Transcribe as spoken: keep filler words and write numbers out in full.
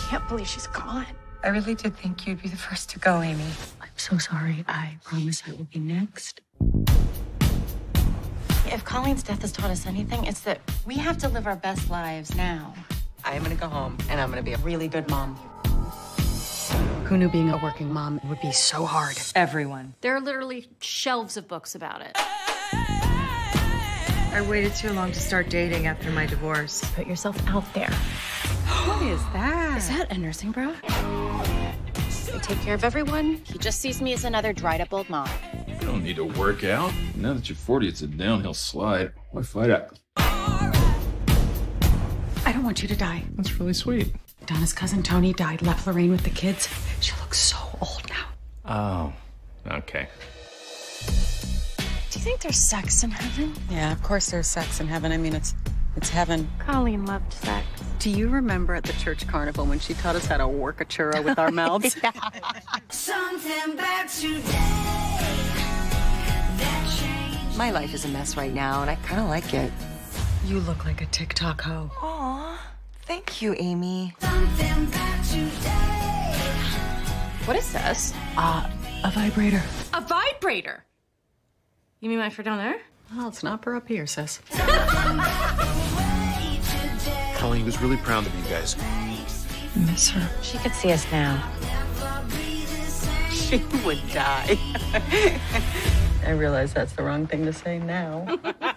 can't believe she's gone. I really did think you'd be the first to go, Amy. I'm so sorry. I promise I will be next. If Colleen's death has taught us anything, it's that we have to live our best lives now. I am gonna go home, and I'm gonna be a really good mom. Who knew being a working mom would be so hard? Everyone. There are literally shelves of books about it. I waited too long to start dating after my divorce. Put yourself out there. What is that? Is that a nursing bra? I take care of everyone. He just sees me as another dried up old mom. You don't need to work out. Now that you're forty, it's a downhill slide. Why fight it? I don't want you to die. That's really sweet. Donna's cousin Tony died, left Lorraine with the kids. She looks so old now. Oh, okay. Do you think there's sex in heaven? Yeah, of course there's sex in heaven. I mean, it's it's heaven. Colleen loved sex. Do you remember at the church carnival when she taught us how to work a churro with our mouths? Something about today that changed. My life is a mess right now, and I kind of like it. You look like a TikTok hoe. Aw, thank you, Amy. Something about today. What is this? Uh, a vibrator. A vibrator? You mean my for down there? Well, it's not for up here, sis. Colleen was really proud of you guys. I miss her. She could see us now. She would die. I realize that's the wrong thing to say now.